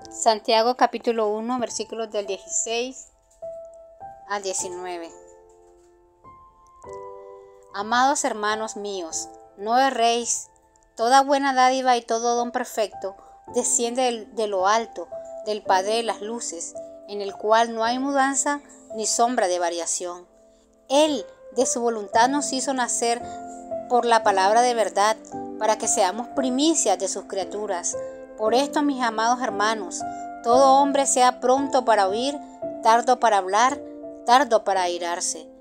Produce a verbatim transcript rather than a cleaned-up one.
Santiago capítulo uno, versículos del dieciséis al diecinueve. Amados hermanos míos, no erréis. Toda buena dádiva y todo don perfecto desciende de lo alto, del Padre de las luces, en el cual no hay mudanza ni sombra de variación. Él de su voluntad nos hizo nacer por la palabra de verdad, para que seamos primicias de sus criaturas. Por esto, mis amados hermanos, todo hombre sea pronto para oír, tardo para hablar, tardo para airarse,